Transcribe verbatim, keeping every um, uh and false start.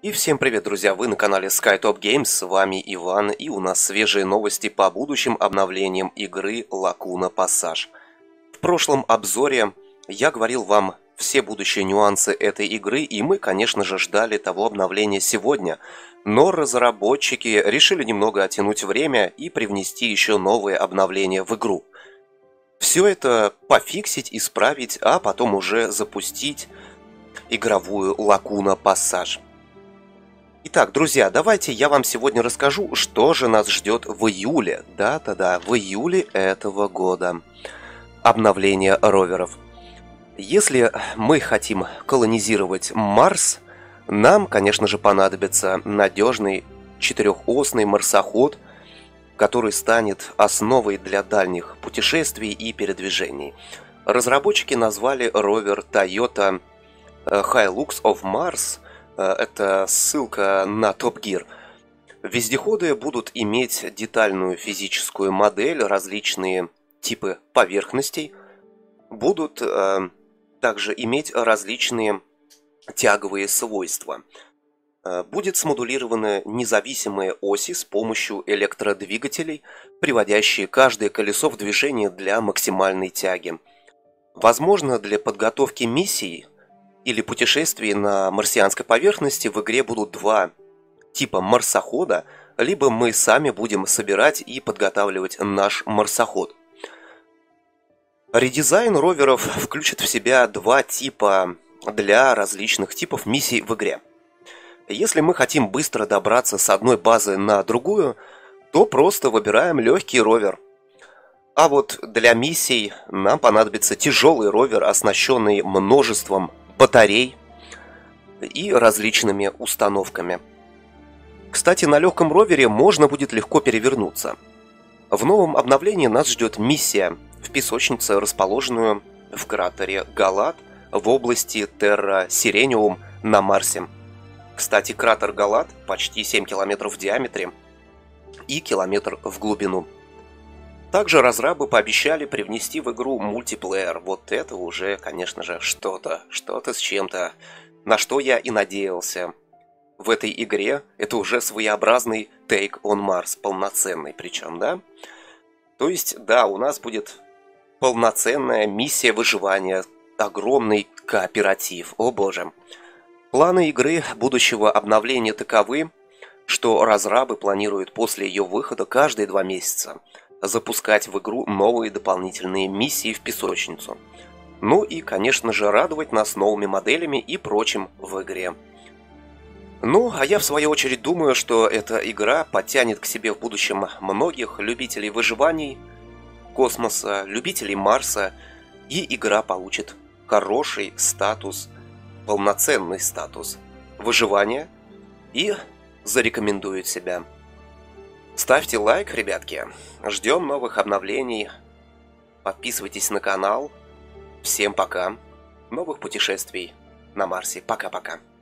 И всем привет, друзья! Вы на канале SkyTop Games, с вами Иван, и у нас свежие новости по будущим обновлениям игры Lacuna Passage. В прошлом обзоре я говорил вам все будущие нюансы этой игры, и мы, конечно же, ждали того обновления сегодня. Но разработчики решили немного оттянуть время и привнести еще новые обновления в игру. Все это пофиксить, исправить, а потом уже запустить игровую Lacuna Passage. Итак, друзья, давайте я вам сегодня расскажу, что же нас ждет в июле. Да-да-да, в июле этого года. Обновление роверов. Если мы хотим колонизировать Марс, нам, конечно же, понадобится надежный четырехосный марсоход, который станет основой для дальних путешествий и передвижений. Разработчики назвали ровер Toyota Hilux of Mars. Это ссылка на Top Gear. Вездеходы будут иметь детальную физическую модель, различные типы поверхностей, будут э, также иметь различные тяговые свойства. Э, будет смодулированы независимые оси с помощью электродвигателей, приводящие каждое колесо в движение для максимальной тяги. Возможно, для подготовки миссий или путешествий на марсианской поверхности в игре будут два типа марсохода, либо мы сами будем собирать и подготавливать наш марсоход. Редизайн роверов включит в себя два типа для различных типов миссий в игре. Если мы хотим быстро добраться с одной базы на другую, то просто выбираем легкий ровер. А вот для миссий нам понадобится тяжелый ровер, оснащенный множеством батарей и различными установками. Кстати, на легком ровере можно будет легко перевернуться. В новом обновлении нас ждет миссия в песочнице, расположенную в кратере Галат в области Терра Сирениум на Марсе. Кстати, кратер Галат почти семь километров в диаметре и километр в глубину. Также разрабы пообещали привнести в игру мультиплеер. Вот это уже, конечно же, что-то, что-то с чем-то, на что я и надеялся. В этой игре это уже своеобразный Take on Mars, полноценный причем, да? То есть, да, у нас будет полноценная миссия выживания, огромный кооператив, о боже. Планы игры будущего обновления таковы, что разрабы планируют после ее выхода каждые два месяца запускать в игру новые дополнительные миссии в песочницу. Ну и, конечно же, радовать нас новыми моделями и прочим в игре. Ну, а я в свою очередь думаю, что эта игра подтянет к себе в будущем многих любителей выживаний, космоса, любителей Марса, и игра получит хороший статус, полноценный статус выживания и зарекомендует себя. Ставьте лайк, ребятки. Ждем новых обновлений. Подписывайтесь на канал. Всем пока. Новых путешествий на Марсе. Пока-пока.